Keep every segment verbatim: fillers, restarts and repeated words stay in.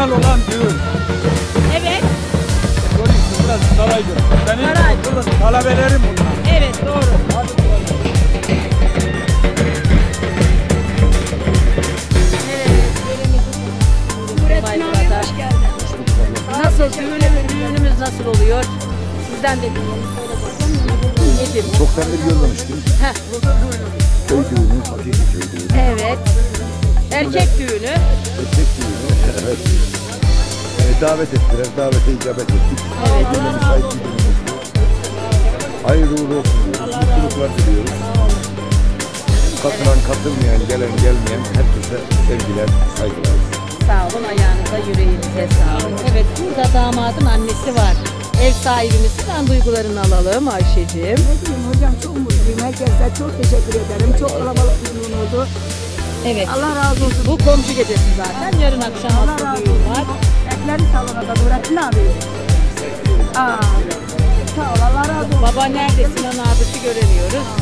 özel olan düğün. Evet. Görüyorsun burası saraydır. Senin Saray. talebelerin bunlar. Evet doğru. Hadi bakalım. Evet. Nurettin abi hoş geldin. Nasıl düğünümüz, düğünümüz nasıl oluyor? Sizden de dinleyelim. Yedim. Çoktandır görmemiştim. Heh. Köy düğünü, hakiki köy düğünü. Evet. Erkek düğünü. Erkek düğünü, evet. Ee, davet ettiler, davete icabet ettik. Evet. Böyle müsait bir düğünümüzdü. Hayırlı uğurlu olsun diyoruz. Mutluluklar diliyoruz. Katılan, katılmayan, gelen, gelmeyen herkese sevgiler, saygılar. Sağ olun, ayağınıza, yüreğinize sağlık. Evet, burada damadın annesi var. Ev sahibimizden duygularını alalım Ayşe'ciğim. Ne diyeyim hocam, çok mutluyum. Herkese çok teşekkür ederim. Çok kalabalık bir düğün oldu. Evet. Allah razı olsun. Bu komşu gecesi zaten. Yarın akşam Allah asıl razı düğün olsun. var. Ekleri salona da Nurettin abi. Aa, sağ ol, Allah razı olsun. Baba nerede? Sinan abisi göremiyoruz.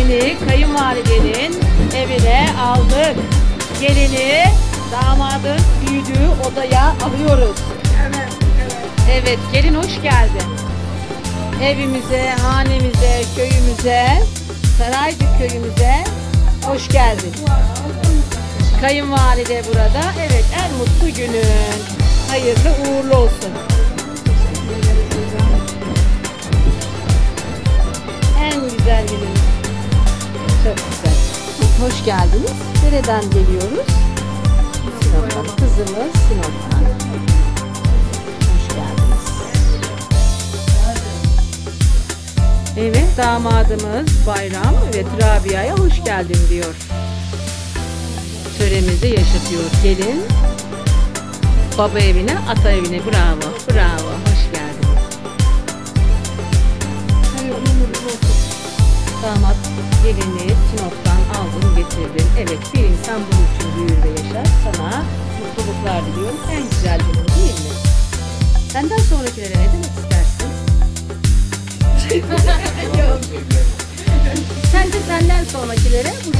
Seni kayınvalidenin evine aldık. Gelini damadın büyüdüğü odaya alıyoruz. Evet, evet. Evet, gelin hoş geldin. Evimize, hanemize, köyümüze, Saraycık köyümüze hoş geldin. Kayınvalide burada. Evet, en mutlu günün. Hayırlı uğurlu olsun. En güzel günün. Çok güzel. Hoş geldiniz. Nereden geliyoruz? Sinop'tan. Kızımız Sinop'tan. Hoş geldiniz. Evet, damadımız Bayram ve Rabia'ya hoş geldin diyor. Töremizi yaşatıyor. Gelin baba evine, ata evine. Bravo, bravo. Hoş geldin. Damat gelini Sinop'tan aldın, getirdin. Evet, bir insan bunun için büyür ve yaşar. Sana mutluluklar diliyorum. En güzel günün değil mi? Senden sonrakilere ne demek istersin? Sence senden sonrakilere bu